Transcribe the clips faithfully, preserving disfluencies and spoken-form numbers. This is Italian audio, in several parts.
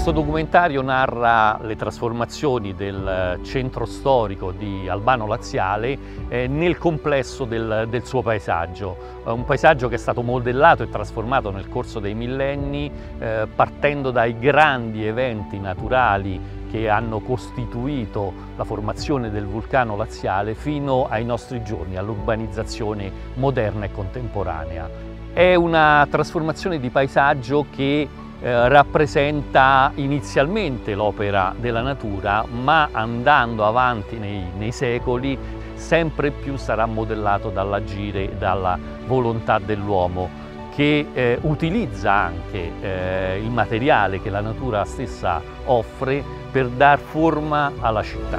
Questo documentario narra le trasformazioni del centro storico di Albano Laziale eh, nel complesso del, del suo paesaggio, eh, un paesaggio che è stato modellato e trasformato nel corso dei millenni, eh, partendo dai grandi eventi naturali che hanno costituito la formazione del vulcano laziale fino ai nostri giorni, all'urbanizzazione moderna e contemporanea. È una trasformazione di paesaggio che Eh, rappresenta inizialmente l'opera della natura, ma andando avanti nei, nei secoli sempre più sarà modellato dall'agire e dalla volontà dell'uomo, che eh, utilizza anche eh, il materiale che la natura stessa offre per dar forma alla città.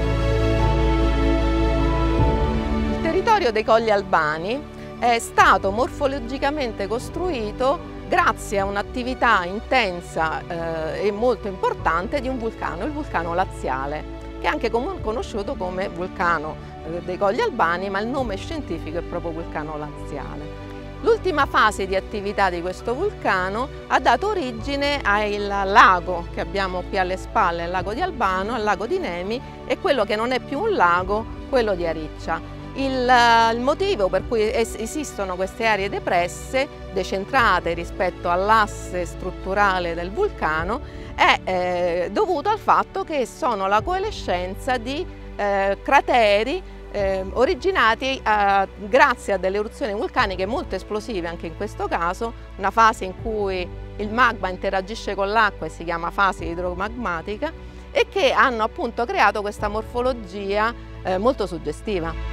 Il territorio dei Colli Albani è stato morfologicamente costruito grazie a un'attività intensa eh, e molto importante di un vulcano, il vulcano laziale, che è anche conosciuto come vulcano eh, dei Colli Albani, ma il nome scientifico è proprio vulcano laziale. L'ultima fase di attività di questo vulcano ha dato origine al lago che abbiamo qui alle spalle, il lago di Albano, al lago di Nemi, e quello che non è più un lago, quello di Ariccia. Il, il motivo per cui es esistono queste aree depresse, decentrate rispetto all'asse strutturale del vulcano, è eh, dovuto al fatto che sono la coalescenza di eh, crateri eh, originati eh, grazie a delle eruzioni vulcaniche molto esplosive, anche in questo caso, una fase in cui il magma interagisce con l'acqua e si chiama fase idromagmatica, e che hanno appunto creato questa morfologia eh, molto suggestiva.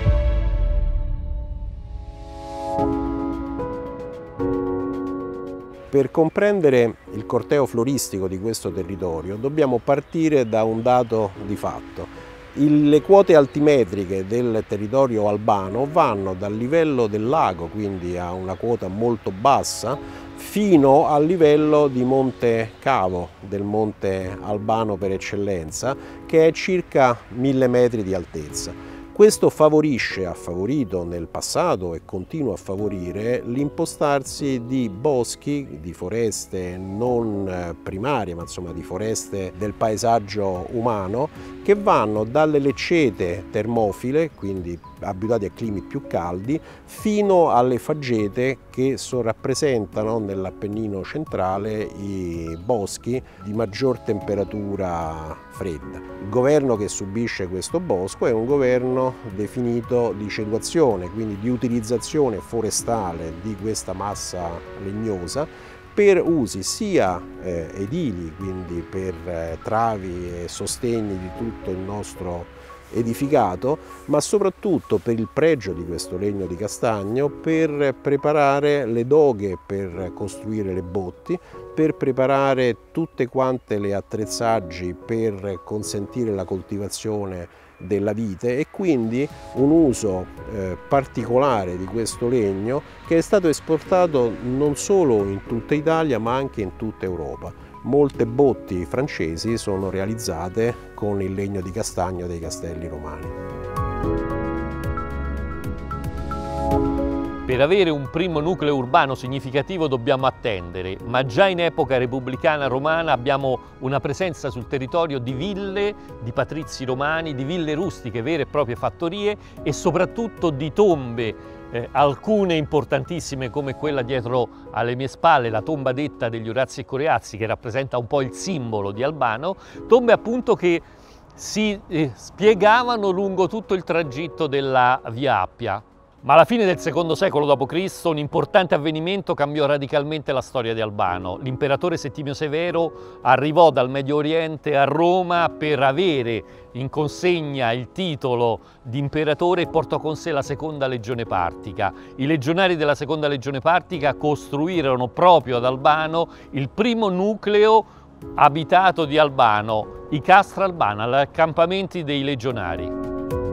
Per comprendere il corteo floristico di questo territorio dobbiamo partire da un dato di fatto. Il, le quote altimetriche del territorio albano vanno dal livello del lago, quindi a una quota molto bassa, fino al livello di Monte Cavo, del Monte Albano per eccellenza, che è circa mille metri di altezza. Questo favorisce, ha favorito nel passato e continua a favorire l'impostarsi di boschi, di foreste non primarie, ma insomma di foreste del paesaggio umano, che vanno dalle leccete termofile, quindi abituati a climi più caldi, fino alle faggete che so, rappresentano nell'Appennino centrale i boschi di maggior temperatura fredda. Il governo che subisce questo bosco è un governo definito di ceduazione, quindi di utilizzazione forestale di questa massa legnosa per usi sia eh, edili, quindi per eh, travi e sostegni di tutto il nostro edificato, ma soprattutto per il pregio di questo legno di castagno per preparare le doghe per costruire le botti, per preparare tutte quante le attrezzaggi per consentire la coltivazione della vite, e quindi un uso eh, particolare di questo legno che è stato esportato non solo in tutta Italia ma anche in tutta Europa. Molte botti francesi sono realizzate con il legno di castagno dei castelli romani. Per avere un primo nucleo urbano significativo dobbiamo attendere, ma già in epoca repubblicana romana abbiamo una presenza sul territorio di ville, di patrizi romani, di ville rustiche, vere e proprie fattorie, e soprattutto di tombe, eh, alcune importantissime come quella dietro alle mie spalle, la tomba detta degli Orazzi e Coreazzi, che rappresenta un po' il simbolo di Albano, tombe appunto che si eh, spiegavano lungo tutto il tragitto della Via Appia. Ma alla fine del secondo secolo dopo Cristo un importante avvenimento cambiò radicalmente la storia di Albano. L'imperatore Settimio Severo arrivò dal Medio Oriente a Roma per avere in consegna il titolo di imperatore e portò con sé la seconda legione partica. I legionari della seconda legione partica costruirono proprio ad Albano il primo nucleo abitato di Albano, i Castra Albana, gli accampamenti dei legionari.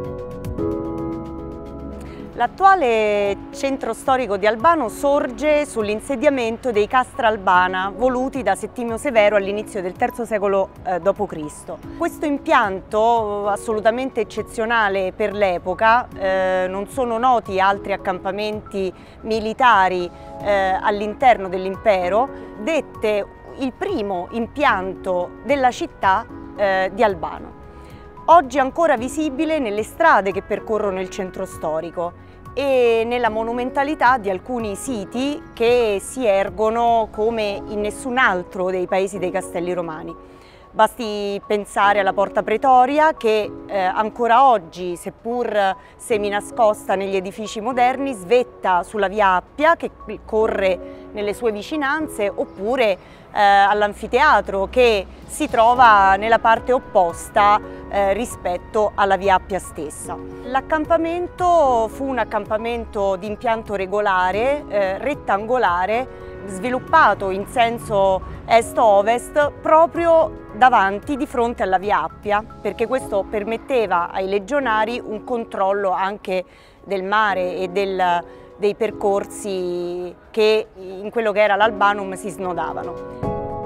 L'attuale centro storico di Albano sorge sull'insediamento dei Castra Albana voluti da Settimio Severo all'inizio del terzo secolo eh, dopo Cristo. Questo impianto assolutamente eccezionale per l'epoca, eh, non sono noti altri accampamenti militari eh, all'interno dell'impero, dette il primo impianto della città eh, di Albano. Oggi è ancora visibile nelle strade che percorrono il centro storico e nella monumentalità di alcuni siti che si ergono come in nessun altro dei paesi dei castelli romani. Basti pensare alla Porta Pretoria che eh, ancora oggi, seppur seminascosta negli edifici moderni, svetta sulla via Appia che corre nelle sue vicinanze, oppure eh, all'anfiteatro che si trova nella parte opposta eh, rispetto alla via Appia stessa. L'accampamento fu un accampamento di impianto regolare, eh, rettangolare, sviluppato in senso est-ovest proprio davanti, di fronte alla via Appia, perché questo permetteva ai legionari un controllo anche del mare e del, dei percorsi che in quello che era l'Albanum si snodavano.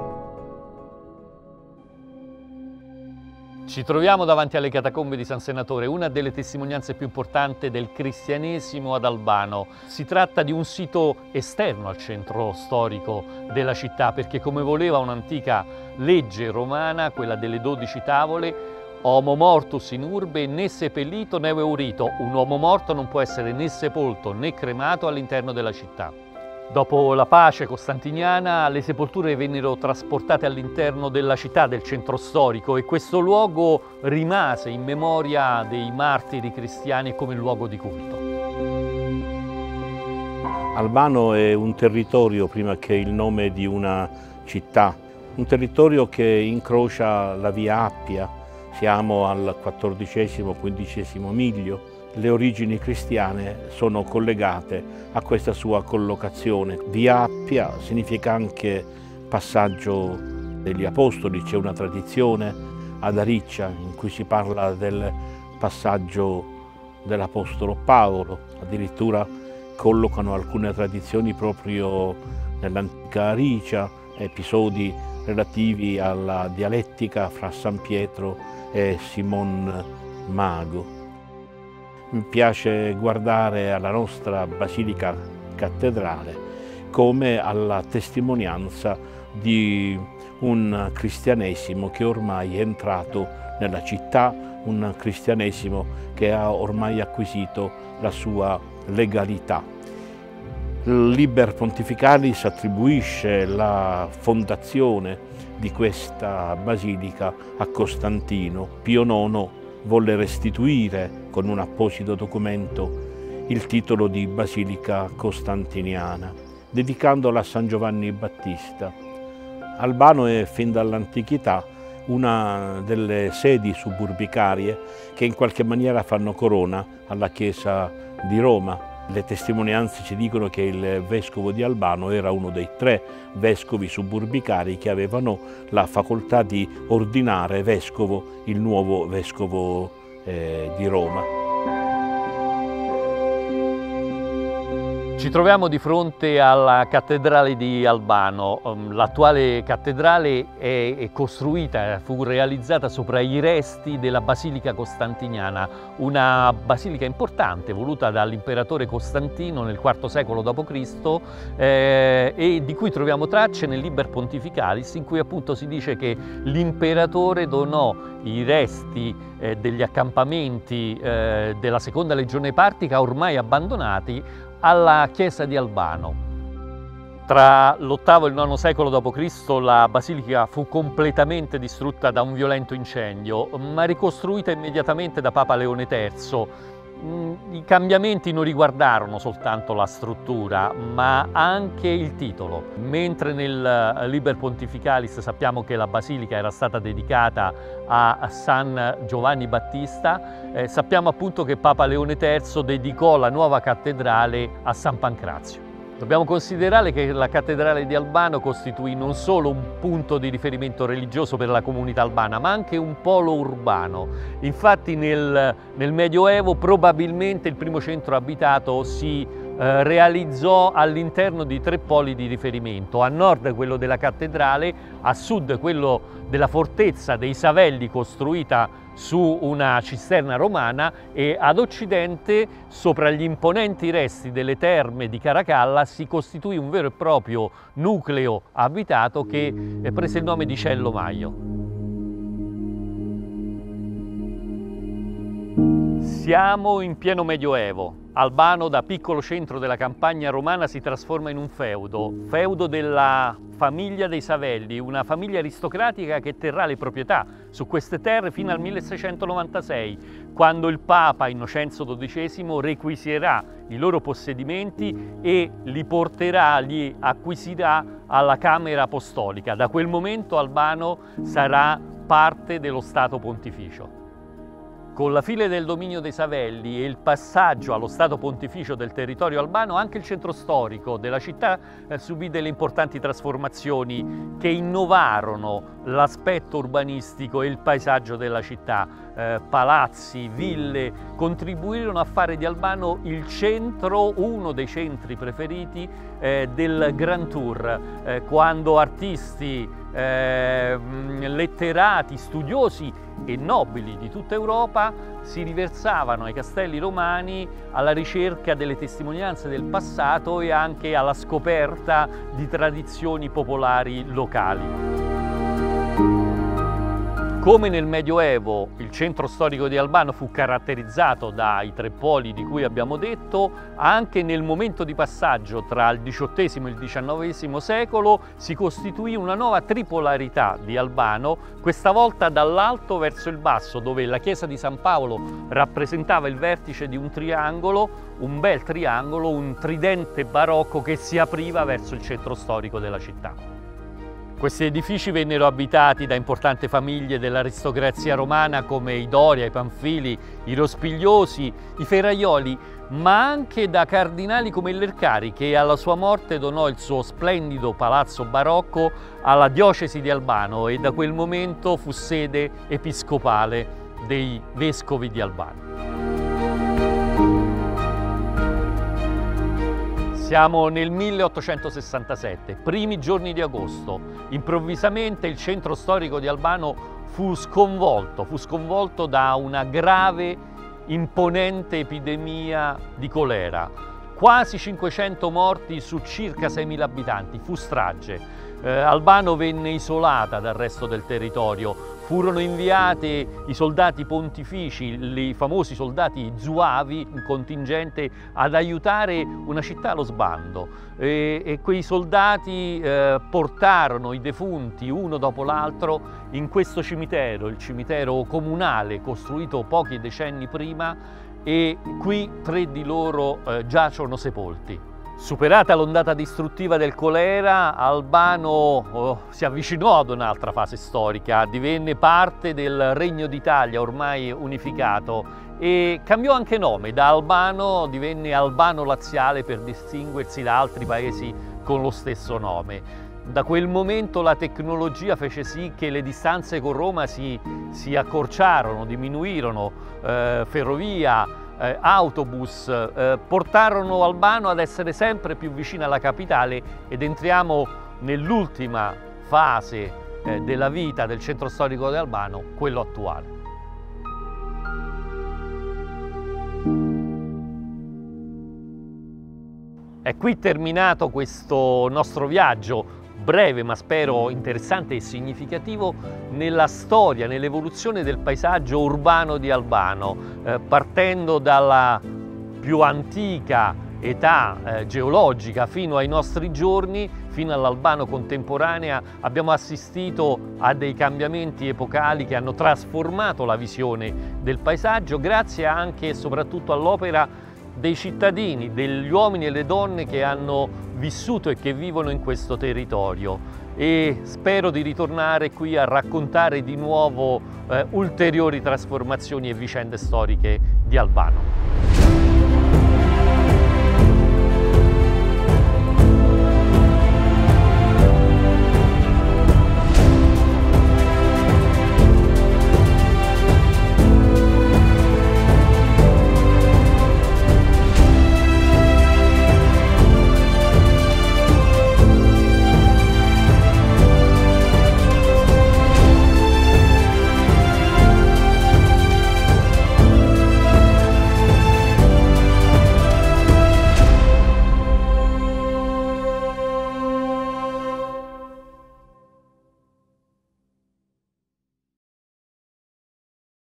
Ci troviamo davanti alle catacombe di San Senatore, una delle testimonianze più importanti del cristianesimo ad Albano. Si tratta di un sito esterno al centro storico della città, perché come voleva un'antica legge romana, quella delle dodici tavole, homo mortus in urbe né seppellito né veurito. Un uomo morto non può essere né sepolto né cremato all'interno della città. Dopo la pace costantiniana le sepolture vennero trasportate all'interno della città, del centro storico, e questo luogo rimase in memoria dei martiri cristiani come luogo di culto. Albano è un territorio, prima che il nome di una città, un territorio che incrocia la via Appia. Siamo al quattordicesimo quindicesimo miglio. Le origini cristiane sono collegate a questa sua collocazione. Via Appia significa anche passaggio degli apostoli, c'è una tradizione ad Ariccia in cui si parla del passaggio dell'apostolo Paolo, addirittura collocano alcune tradizioni proprio nell'antica Aricia, episodi relativi alla dialettica fra San Pietro e Simon Mago. Mi piace guardare alla nostra Basilica Cattedrale come alla testimonianza di un cristianesimo che ormai è entrato nella città, un cristianesimo che ha ormai acquisito la sua legalità. Il Liber Pontificalis attribuisce la fondazione di questa basilica a Costantino. Pio nono volle restituire con un apposito documento il titolo di Basilica Costantiniana, dedicandola a San Giovanni Battista. Albano è fin dall'antichità una delle sedi suburbicarie che in qualche maniera fanno corona alla Chiesa di Roma. Le testimonianze ci dicono che il vescovo di Albano era uno dei tre vescovi suburbicari che avevano la facoltà di ordinare vescovo il nuovo vescovo eh, di Roma. Ci troviamo di fronte alla cattedrale di Albano. L'attuale cattedrale è costruita, fu realizzata sopra i resti della Basilica Costantiniana, una basilica importante voluta dall'imperatore Costantino nel quarto secolo dopo Cristo eh, e di cui troviamo tracce nel Liber Pontificalis, in cui appunto si dice che l'imperatore donò i resti eh, degli accampamenti eh, della seconda legione partica ormai abbandonati alla chiesa di Albano. Tra l'ottavo e il nono secolo dopo Cristo la basilica fu completamente distrutta da un violento incendio, ma ricostruita immediatamente da Papa Leone terzo. I cambiamenti non riguardarono soltanto la struttura, ma anche il titolo. Mentre nel Liber Pontificalis sappiamo che la basilica era stata dedicata a San Giovanni Battista, eh, sappiamo appunto che Papa Leone terzo dedicò la nuova cattedrale a San Pancrazio. Dobbiamo considerare che la cattedrale di Albano costituì non solo un punto di riferimento religioso per la comunità albana, ma anche un polo urbano. Infatti nel, nel Medioevo probabilmente il primo centro abitato si eh, realizzò all'interno di tre poli di riferimento: a nord quello della cattedrale, a sud quello della fortezza dei Savelli costruita su una cisterna romana, e ad occidente, sopra gli imponenti resti delle terme di Caracalla, si costituì un vero e proprio nucleo abitato che prese il nome di Cello Maio. Siamo in pieno Medioevo. Albano, da piccolo centro della campagna romana, si trasforma in un feudo, feudo della famiglia dei Savelli, una famiglia aristocratica che terrà le proprietà su queste terre fino al milleseicentonovantasei, quando il Papa Innocenzo dodicesimo requisirà i loro possedimenti e li porterà, li acquisirà alla Camera Apostolica. Da quel momento Albano sarà parte dello Stato Pontificio. Con la fine del dominio dei Savelli e il passaggio allo Stato Pontificio del territorio albano, anche il centro storico della città eh, subì delle importanti trasformazioni che innovarono l'aspetto urbanistico e il paesaggio della città. Eh, palazzi, ville contribuirono a fare di Albano il centro, uno dei centri preferiti eh, del Grand Tour, eh, quando artisti, eh, letterati, studiosi e nobili di tutta Europa si riversavano ai castelli romani alla ricerca delle testimonianze del passato e anche alla scoperta di tradizioni popolari locali. Come nel Medioevo il centro storico di Albano fu caratterizzato dai tre poli di cui abbiamo detto, anche nel momento di passaggio tra il diciottesimo e il diciannovesimo secolo si costituì una nuova tripolarità di Albano, questa volta dall'alto verso il basso, dove la chiesa di San Paolo rappresentava il vertice di un triangolo, un bel triangolo, un tridente barocco che si apriva verso il centro storico della città. Questi edifici vennero abitati da importanti famiglie dell'aristocrazia romana come i Doria, i Panfili, i Rospigliosi, i Ferraioli, ma anche da cardinali come il Lercari, che alla sua morte donò il suo splendido palazzo barocco alla diocesi di Albano e da quel momento fu sede episcopale dei vescovi di Albano. Siamo nel milleottocentosessantasette, primi giorni di agosto. Improvvisamente il centro storico di Albano fu sconvolto, fu sconvolto da una grave, imponente epidemia di colera. Quasi cinquecento morti su circa seimila abitanti, fu strage. Eh, Albano venne isolata dal resto del territorio, furono inviati i soldati pontifici, i famosi soldati zuavi, un contingente ad aiutare una città allo sbando, e, e quei soldati eh, portarono i defunti uno dopo l'altro in questo cimitero, il cimitero comunale costruito pochi decenni prima, e qui tre di loro eh, giacciono sepolti. Superata l'ondata distruttiva del colera, Albano oh, si avvicinò ad un'altra fase storica, divenne parte del Regno d'Italia ormai unificato e cambiò anche nome. Da Albano divenne Albano Laziale per distinguersi da altri paesi con lo stesso nome. Da quel momento la tecnologia fece sì che le distanze con Roma si, si accorciarono, diminuirono, eh, ferrovia, Eh, autobus, eh, portarono Albano ad essere sempre più vicina alla capitale, ed entriamo nell'ultima fase eh, della vita del centro storico di Albano, quello attuale. È qui terminato questo nostro viaggio, breve ma spero interessante e significativo, nella storia, nell'evoluzione del paesaggio urbano di Albano, eh, partendo dalla più antica età eh, geologica fino ai nostri giorni, fino all'Albano contemporanea. Abbiamo assistito a dei cambiamenti epocali che hanno trasformato la visione del paesaggio, grazie anche e soprattutto all'opera dei cittadini, degli uomini e le donne che hanno vissuto e che vivono in questo territorio, e spero di ritornare qui a raccontare di nuovo eh, ulteriori trasformazioni e vicende storiche di Albano.